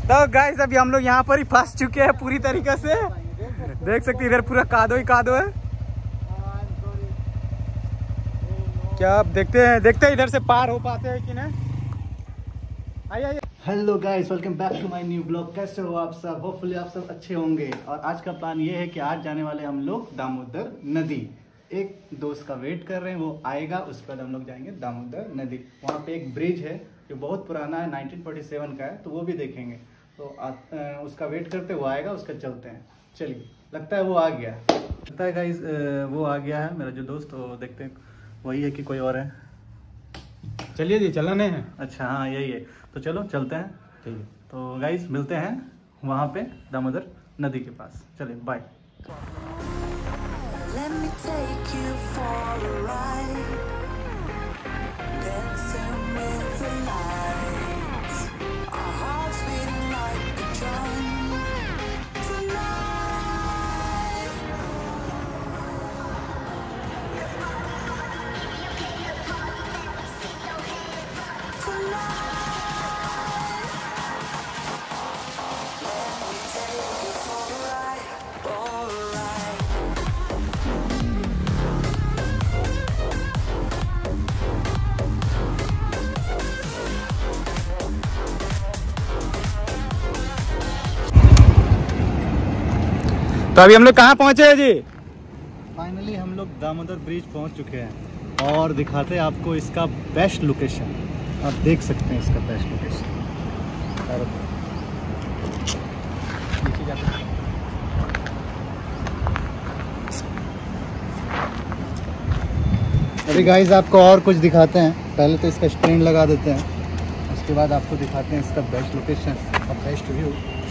तो गाइस अभी हम लोग यहाँ पर ही फंस चुके हैं पूरी तरीके से। देख सकते इधर पूरा कादो ही कादो है। क्या आप देखते हैं इधर से पार हो पाते हैं कि नहीं। आइए। Hello guys, welcome back to my new blog. कैसे हो आप सब? होपफुली आप सब अच्छे होंगे। और आज का प्लान ये है कि आज जाने वाले हम लोग दामोदर नदी। एक दोस्त का वेट कर रहे हैं, वो आएगा, उसके बाद हम लोग जाएंगे दामोदर नदी। वहाँ पे एक ब्रिज है जो बहुत पुराना है, 1947 का है, तो वो भी देखेंगे। तो उसका वेट करते, वो आएगा, उसका चलते हैं। चलिए, लगता है वो आ गया। लगता है गाइस वो आ गया है मेरा जो दोस्त। तो देखते हैं वही है कि कोई और है। चलिए जी, चलाने हैं। अच्छा हाँ, यही है। तो चलो चलते हैं। ठीक है, तो गाइस मिलते हैं वहाँ पे दामोदर नदी के पास। चलिए bye. Let me take you for a ride, dancing with the lights, our hearts beating like a drum tonight. Let me take you for a ride, for a ride. तो अभी हम लोग कहाँ पहुँचे हैं जी? फाइनली हम लोग दामोदर ब्रिज पहुँच चुके हैं और दिखाते हैं आपको इसका बेस्ट लोकेशन। आप देख सकते हैं इसका बेस्ट लोकेशन। अभी गाइस आपको और कुछ दिखाते हैं। पहले तो इसका स्टैंड लगा देते हैं, उसके बाद आपको दिखाते हैं इसका बेस्ट लोकेशन और बेस्ट व्यू।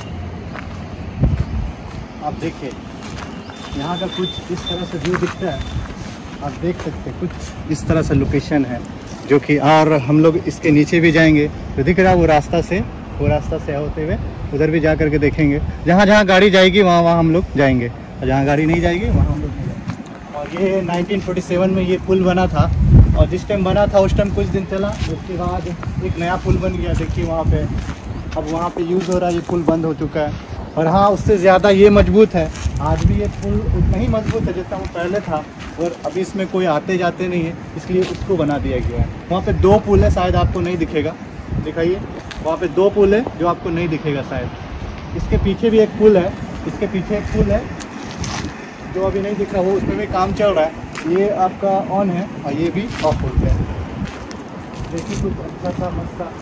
आप देखिए यहाँ का कुछ इस तरह से व्यू दिखता है। आप देख सकते हैं कुछ इस तरह से लोकेशन है जो कि, और हम लोग इसके नीचे भी जाएंगे तो दिख रहा है वो रास्ता से होते हुए उधर भी जा करके देखेंगे। जहाँ जहाँ गाड़ी जाएगी वहाँ हम लोग जाएंगे, और जहाँ गाड़ी नहीं जाएगी वहाँ हम लोग नहीं जाएंगे। और ये 1947 में ये पुल बना था, और जिस टाइम बना था उस टाइम कुछ दिन चला, उसके बाद एक नया पुल बन गया। देखिए वहाँ पे अब वहाँ पे यूज़ हो रहा है, ये पुल बंद हो चुका है। और हाँ, उससे ज़्यादा ये मजबूत है। आज भी ये पुल उतना ही मजबूत है जितना वो पहले था, और अभी इसमें कोई आते जाते नहीं है, इसलिए उसको बना दिया गया है। वहाँ पे 2 पुल है, शायद आपको नहीं दिखेगा। दिखाइए, वहाँ पे 2 पुल है जो आपको नहीं दिखेगा शायद। इसके पीछे भी एक पुल है, इसके पीछे एक पुल है जो अभी नहीं दिख रहा, वो उसमें भी काम चल रहा है। ये आपका ऑन है और ये भी ऑफ हो गया है। देखिए कुछ अच्छा सा मस्त सा।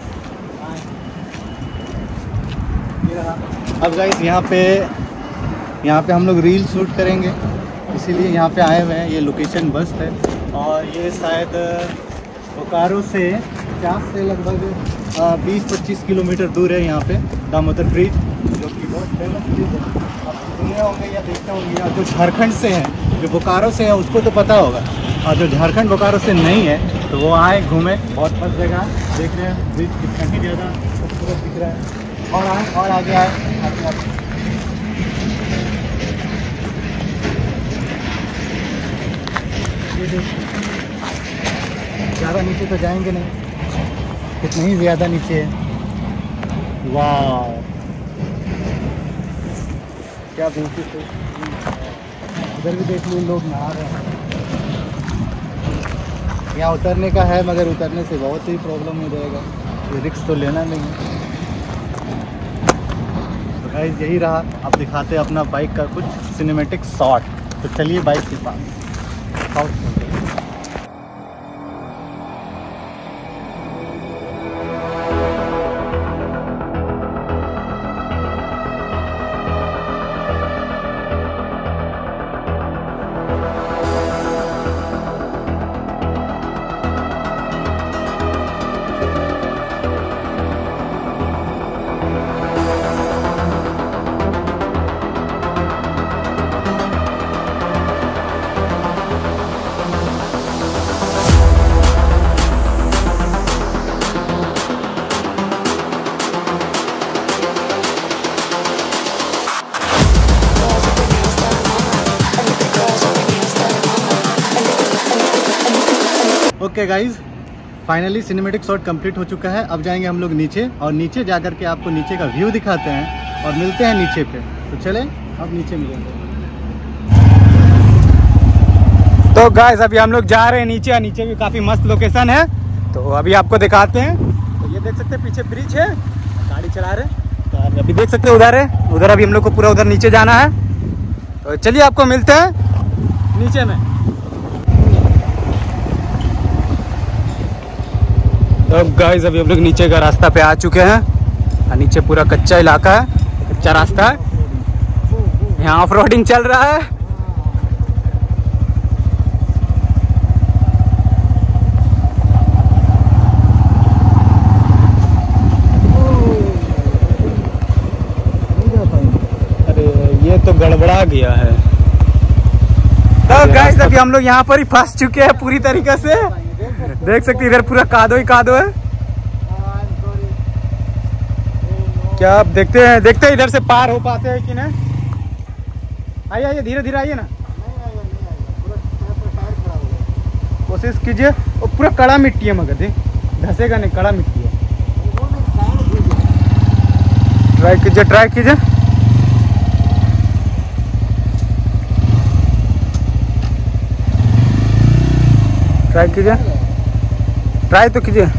अब गाइस यहाँ पे हम लोग रील शूट करेंगे, इसीलिए यहाँ पे आए हुए हैं। ये लोकेशन बस है, और ये शायद बोकारो से 50 से लगभग 20-25 किलोमीटर दूर है यहाँ पे दामोदर ब्रिज, जो कि बहुत फेमस ब्रिज है। आप सुने होंगे या देखते होंगे। और जो झारखंड से है, जो बोकारो से है, उसको तो पता होगा, और जो झारखंड बोकारो से नहीं है तो वो आए घूमे। बहुत मस्त जगह देख रहे हैं, ब्रिज कितना ही ज़्यादा खूबसूरत दिख रहा है। और आए और आगे आए, ज़्यादा नीचे तो जाएंगे नहीं, कितना ही ज़्यादा नीचे है। वाह क्या ब्यूटीफुल। उधर भी देख लो, लोग नहा रहे हैं। यहाँ उतरने का है, मगर उतरने से बहुत ही प्रॉब्लम हो जाएगा, ये रिस्क तो लेना नहीं है। तो गाइस यही रहा, अब दिखाते हैं अपना बाइक का कुछ सिनेमैटिक शॉट। तो चलिए बाइक के पास। Okay guys, finally cinematic shot complete हो चुका है। अब जाएंगे हम लोग नीचे और नीचे जाकर के आपको नीचे का व्यू दिखाते हैं और मिलते हैं नीचे पे। तो चले अब नीचे मिलेंगे। तो गाइस अभी हम लोग जा रहे हैं नीचे और नीचे भी काफ़ी मस्त लोकेशन है, तो अभी आपको दिखाते हैं। तो ये देख सकते हैं पीछे ब्रिज है, गाड़ी चला रहे हैं। तो अभी देख सकते हैं उधर है, उधर अभी हम लोग को पूरा उधर नीचे जाना है। तो चलिए आपको मिलते हैं नीचे में। तो गाइस अभी हम लोग नीचे का रास्ता पे आ चुके हैं और नीचे पूरा कच्चा इलाका है, कच्चा रास्ता है, यहाँ ऑफ रोडिंग चल रहा है। ये तो गड़बड़ा गया है। तो गाइस अभी हम लोग यहाँ पर ही फंस चुके हैं पूरी तरीके से। देख सकते हैं इधर पूरा कादो ही कादो है। क्या आप देखते हैं इधर से पार हो पाते हैं कि नहीं। आइए आइए धीरे धीरे आइए ना, कोशिश कीजिए। वो पूरा कड़ा मिट्टी है मगर धसेगा नहीं, कड़ा मिट्टी है। ट्राई कीजिए ट्राई कीजिए। ट्राई कीजिए, ट्राई तो कीजिए।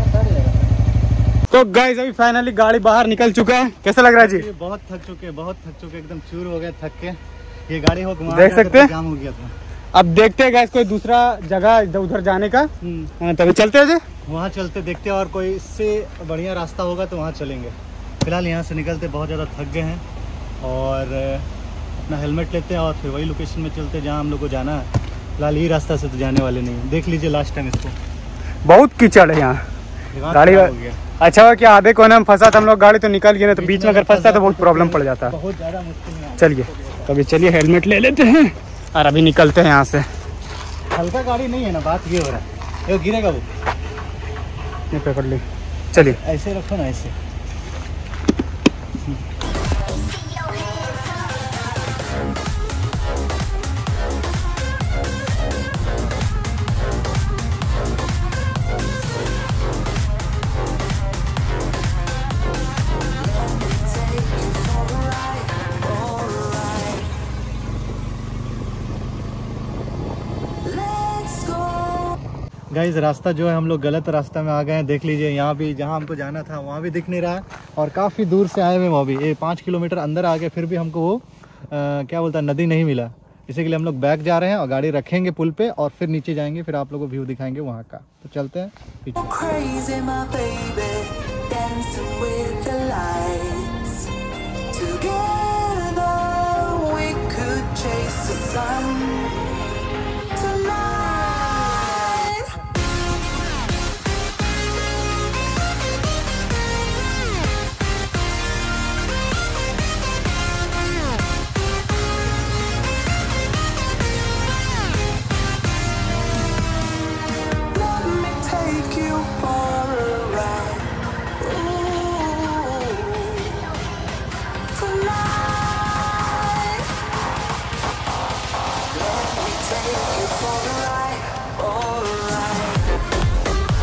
तो गाइस अभी फाइनली गाड़ी बाहर निकल चुका है। कैसा लग रहा है जी? बहुत थक चुके, एकदम चूर हो गए थक के। ये गाड़ी हो देख सकते हैं जाम हो गया था। अब देखते हैं गाइस कोई दूसरा जगह उधर जाने का। तभी चलते हैं जी, वहाँ चलते देखते हैं, और कोई इससे बढ़िया रास्ता होगा तो वहाँ चलेंगे। फिलहाल यहाँ से निकलते बहुत ज़्यादा थक गए हैं और अपना हेलमेट लेते हैं और फिर वही लोकेशन में चलते हैं जहाँ हम लोग को जाना है। फिलहाल ये रास्ता से तो जाने वाले नहीं, देख लीजिए लास्ट टाइम इसको। बहुत कीचड़ है यहाँ गाड़ी। अच्छा हुआ कि आधे कोने में फंसा था हम लोग, गाड़ी तो निकल गई ना, तो बीच में अगर फंसता तो बहुत प्रॉब्लम पड़ जाता है, बहुत ज़्यादा मुश्किल। चलिए तो अभी चलिए हेलमेट ले लेते हैं और अभी निकलते हैं यहाँ से। हल्का गाड़ी नहीं है ना, बात ये हो रहा है। ये गिरेगा वो, नहीं पकड़ ली। चलिए ऐसे रखो ना, ऐसे। गाइस रास्ता जो है हम लोग गलत रास्ता में आ गए हैं। देख लीजिए यहाँ भी, जहाँ हमको जाना था वहाँ भी दिख नहीं रहा है और काफ़ी दूर से आए हुए वो भी, ये 5 किलोमीटर अंदर आ गए, फिर भी हमको वो क्या बोलता है नदी नहीं मिला। इसी के लिए हम लोग बैक जा रहे हैं और गाड़ी रखेंगे पुल पे और फिर नीचे जाएंगे, फिर आप लोगों को व्यू दिखाएंगे वहाँ का। तो चलते हैं पीछे। Crazy, my baby, dancing with the lights. Together we could chase the sun tonight. Let me take you for a ride. Ooh, tonight. Let me take you for a ride. All right.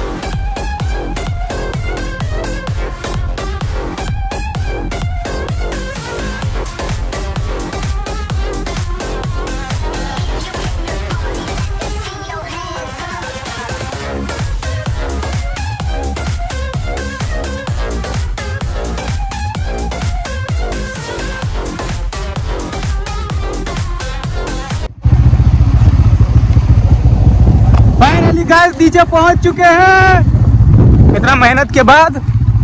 Finally guys नीचे पहुंच चुके हैं, कितना मेहनत के बाद।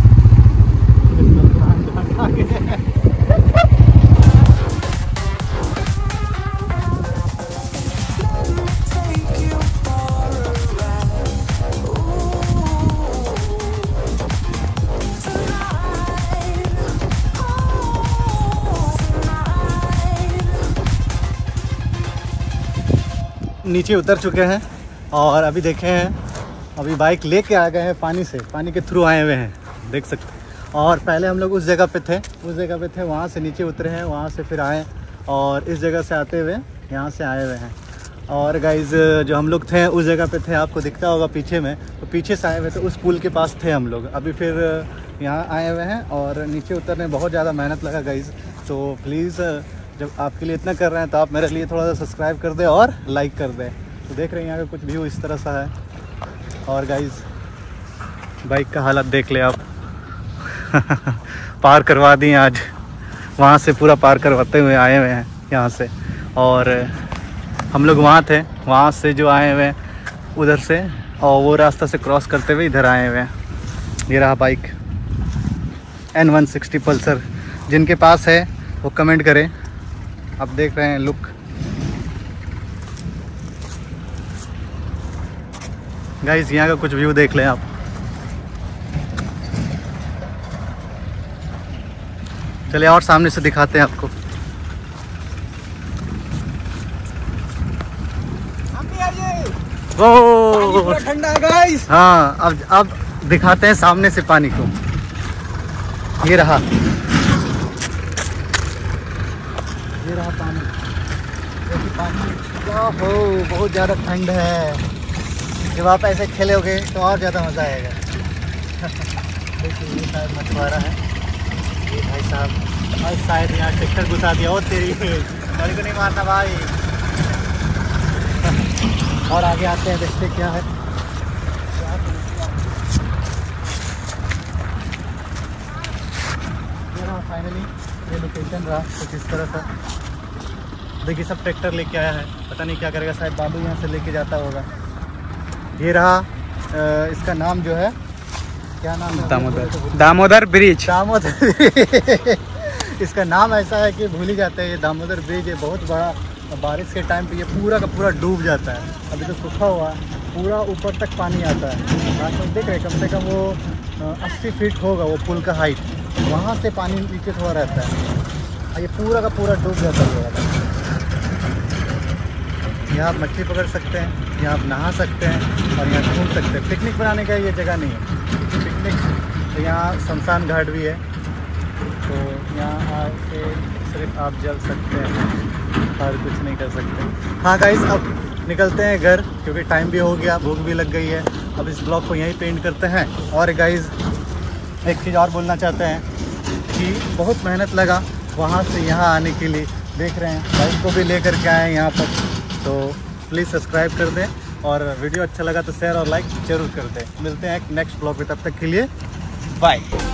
Take you for a ride. Ooh, tonight. Oh, tonight. नीचे उतर चुके हैं और अभी देखे हैं, अभी बाइक लेके आ गए हैं पानी से, पानी के थ्रू आए हुए हैं, देख सकते हैं। और पहले हम लोग उस जगह पे थे, वहाँ से नीचे उतरे हैं, वहाँ से फिर आए और इस जगह से आते हुए यहाँ से आए हुए हैं। और गाइज जो हम लोग थे उस जगह पे थे, आपको दिखता होगा पीछे में, तो पीछे से आए हुए थे, उस पुल के पास थे हम लोग। अभी फिर यहाँ आए हुए हैं और नीचे उतरने बहुत ज़्यादा मेहनत लगा गाइज। तो प्लीज़ जब आपके लिए इतना कर रहे हैं तो आप मेरे लिए थोड़ा सा सब्सक्राइब कर दें और लाइक कर दें। तो देख रहे हैं यहाँ का कुछ व्यू इस तरह सा है। और गाइज बाइक का हालत देख ले आप। पार करवा दिए आज, वहाँ से पूरा पार करवाते हुए आए हुए हैं यहाँ से। और हम लोग वहाँ थे, वहाँ से जो आए हुए हैं उधर से, और वो रास्ता से क्रॉस करते हुए इधर आए हुए हैं। ये रहा बाइक N160 पल्सर। जिनके पास है वो कमेंट करें। आप देख रहे हैं लुक। गाइस यहाँ का कुछ व्यू देख लें आप। चलिए और सामने से दिखाते हैं आपको। ओ ठंडा है गाइस। हाँ, अब दिखाते हैं सामने से पानी को। ये रहा पानी। हो बहुत ज़्यादा ठंड है। जब आप ऐसे खेलोगे तो और ज़्यादा मज़ा आएगा। देखिए ये शायद मछुआरा है ये भाई साहब, और शायद यहाँ ट्रैक्टर घुसा दिया। और तेरी गाड़ी को नहीं मारना भाई। और आगे आते हैं, देखते क्या है। फाइनली ये लोकेशन रहा कुछ इस तरह सा। देखिए सब ट्रैक्टर लेके आया है, पता नहीं क्या करेगा, शायद बाबू यहाँ से लेके जाता होगा। ये रहा इसका नाम जो है, क्या नाम है? दामोदर ब्रिज। दामोदर। इसका नाम ऐसा है कि भूल ही जाते हैं। ये दामोदर ब्रिज है, बहुत बड़ा। बारिश के टाइम पे ये पूरा का पूरा डूब जाता है। अभी तो सूखा हुआ, पूरा ऊपर तक पानी आता है। आज हम देख रहे हैं कम से कम वो 80 फीट होगा वो पुल का हाइट। वहाँ से पानी नीचे थोड़ा रहता है, और ये पूरा का पूरा डूब जाता है। यहाँ आप मछली पकड़ सकते हैं, यहाँ आप नहा सकते हैं और यहाँ घूम सकते हैं। पिकनिक बनाने का ये जगह नहीं है। पिकनिक तो यहाँ शमशान घाट भी है, तो यहाँ आके सिर्फ आप जल सकते हैं और कुछ नहीं कर सकते। हाँ गाइस, अब निकलते हैं घर क्योंकि टाइम भी हो गया, भूख भी लग गई है। अब इस ब्लॉग को यहीं पेंट करते हैं। और गाइस एक चीज़ और बोलना चाहते हैं कि बहुत मेहनत लगा वहाँ से यहाँ आने के लिए। देख रहे हैं बाइक को भी लेकर के आए यहाँ पर। तो प्लीज़ सब्सक्राइब कर दें, और वीडियो अच्छा लगा तो शेयर और लाइक ज़रूर कर दें। मिलते हैं नेक्स्ट ब्लॉग में, तब तक के लिए बाय।